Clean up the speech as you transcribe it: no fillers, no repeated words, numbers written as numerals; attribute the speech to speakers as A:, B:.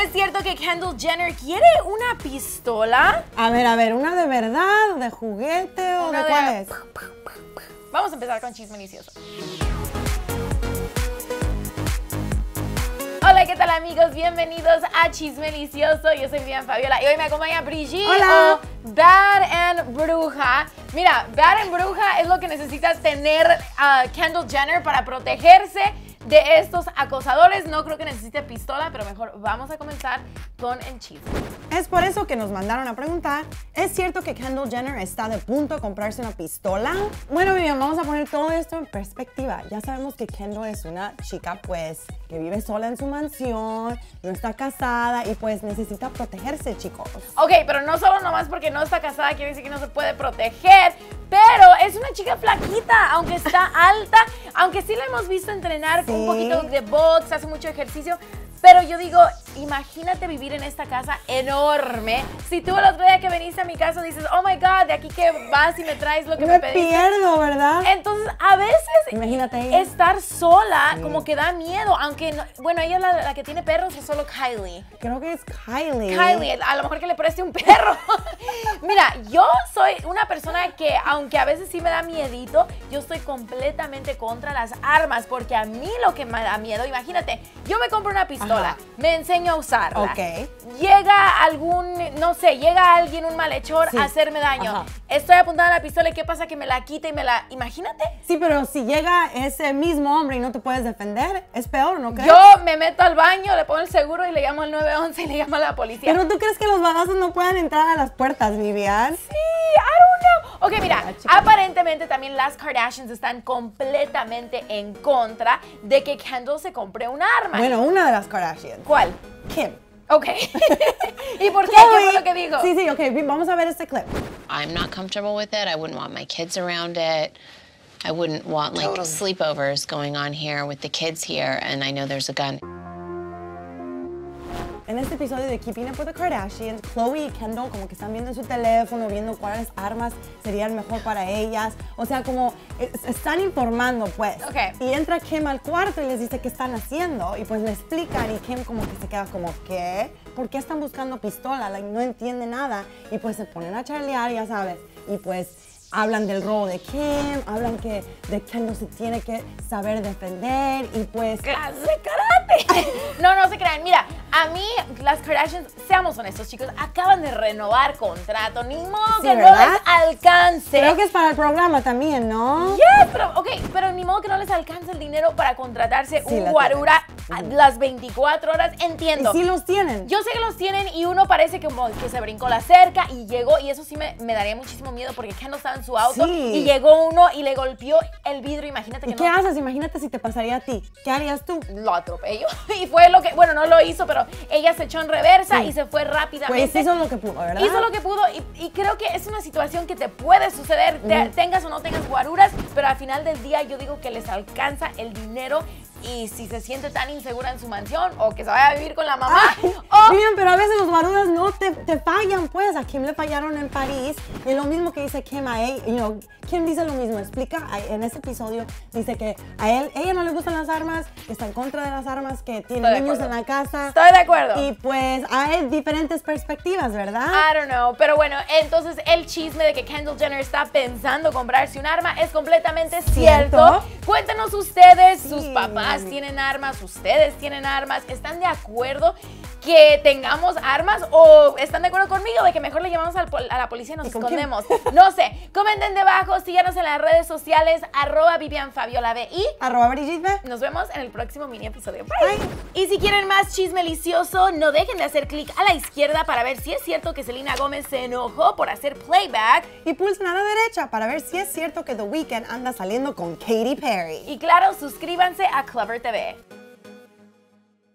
A: ¿Es cierto que Kendall Jenner quiere una pistola?
B: A ver, ¿una de verdad, de juguete o
A: Una
B: de cuál es?
A: Vamos a empezar con Chisme Delicioso. Hola, ¿qué tal amigos? Bienvenidos a Chisme Delicioso. Yo soy Vivian Fabiola y hoy me acompaña Brigitte.
B: Hola.
A: O Bad and Bruja. Mira, Bad and Bruja es lo que necesita tener Kendall Jenner para protegerse de estos acosadores. No creo que necesite pistola, pero mejor vamos a comenzar con el chisme.
B: Es por eso que nos mandaron a preguntar, ¿es cierto que Kendall Jenner está de punto de comprarse una pistola? Bueno, Vivian, vamos a poner todo esto en perspectiva. Ya sabemos que Kendall es una chica, pues, que vive sola en su mansión, no está casada y, pues, necesita protegerse, chicos.
A: Ok, pero no solo nomás porque no está casada quiere decir que no se puede proteger, pero es una chica flaquita, aunque está alta, aunque sí la hemos visto entrenar con un poquito de box, hace mucho ejercicio. Pero yo digo, imagínate vivir en esta casa enorme. Si tú el otro día que viniste a mi casa dices, oh my God, de aquí que vas y me traes lo que me pediste.
B: Me pierdo, ¿verdad?
A: Entonces, a veces
B: Imagínate
A: estar sola como que da miedo. Aunque, no, bueno, ella es la que tiene perros o solo Kylie.
B: Creo que es Kylie.
A: Kylie, a lo mejor que le preste un perro. Mira, yo soy una persona que, aunque a veces sí me da miedito, yo estoy completamente contra las armas. Porque a mí lo que me da miedo, imagínate, yo me compro una pistola. Me enseño a usarla.
B: Ok.
A: Llega algún, no sé, llega alguien, un malhechor a hacerme daño. Estoy apuntada a la pistola y ¿qué pasa? Que me la quita y me la... Imagínate.
B: Sí, pero si llega ese mismo hombre y no te puedes defender, es peor, ¿no crees?
A: Yo me meto al baño, le pongo el seguro y le llamo al 911 y le llamo a la policía.
B: Pero ¿tú crees que los balazos no puedan entrar a las puertas, Vivian?
A: Sí, I don't know. Ok, mira, aparentemente también las Kardashians están completamente en contra de que Kendall se compre un arma.
B: Bueno, una de las Kardashians.
A: ¿Cuál?
B: Kim.
A: Ok. ¿Y por qué? ¿Qué fue lo que dijo?
B: Sí, ok, vamos a ver este clip.
C: I'm not comfortable with it. I wouldn't want my kids around it. I wouldn't want like sleepovers going on here with the kids here, and I know there's a gun.
B: En este episodio de Keeping Up with the Kardashians, Khloe y Kendall como que están viendo en su teléfono, viendo cuáles armas serían mejor para ellas. O sea, como están informando, pues.
A: Ok.
B: Y entra Kim al cuarto y les dice qué están haciendo. Y pues le explican y Kim como que se queda como, ¿qué? ¿Por qué están buscando pistola? Like, no entiende nada. Y pues se ponen a charlear, ya sabes. Y pues hablan del robo de Kim, hablan que de Kendall se tiene que saber defender y pues...
A: ¡Clase de karate! No se crean. Mira, a mí, las Kardashians, seamos honestos, chicos, acaban de renovar contrato. Ni modo que no
B: ¿verdad?
A: les alcance.
B: Creo que es para el programa también, ¿no?
A: Yes, pero ni modo que no les alcance el dinero para contratarse un guarura a las 24 horas. Entiendo.
B: Y sí los tienen.
A: Yo sé que los tienen y uno parece como que se brincó la cerca y llegó, y eso sí me daría muchísimo miedo porque Kendall estaba en su auto y llegó uno y le golpeó el vidrio. Imagínate que
B: ¿Y qué haces? Imagínate si te pasaría a ti. ¿Qué harías tú?
A: lo atropelló. Y fue lo que, bueno, no lo hizo, pero ella se echó en reversa y se fue rápidamente.
B: Pues hizo lo que pudo, ¿verdad?
A: Hizo lo que pudo y creo que es una situación que te puede suceder, tengas o no tengas guaruras, pero al final del día yo digo que les alcanza el dinero. Y si se siente tan insegura en su mansión o que se vaya a vivir con la mamá.
B: Miren, pero a veces los guaruras no te fallan, pues. A Kim le fallaron en París. Y lo mismo que dice Kim a él. Kim dice lo mismo. Explica en este episodio. Dice que a ella no le gustan las armas, que está en contra de las armas, que tiene niños en la casa.
A: Estoy de acuerdo.
B: Y pues hay diferentes perspectivas, ¿verdad?
A: I don't know. Pero bueno, entonces el chisme de que Kendall Jenner está pensando comprarse un arma es completamente cierto. Cuéntenos ustedes, sus papás tienen armas, ustedes tienen armas, ¿están de acuerdo que tengamos armas o están de acuerdo conmigo de que mejor le llamamos a la policía y nos escondemos? No sé, comenten debajo, síganos en las redes sociales, @VivianFabiolaBI,
B: @Brigitte.
A: nos vemos en el próximo mini episodio. Bye. Y si quieren más chisme delicioso, no dejen de hacer clic a la izquierda para ver si es cierto que Selena Gómez se enojó por hacer playback.
B: Y pulsen a la derecha para ver si es cierto que The Weeknd anda saliendo con Katy Perry.
A: Y claro, suscríbanse a Clover TV.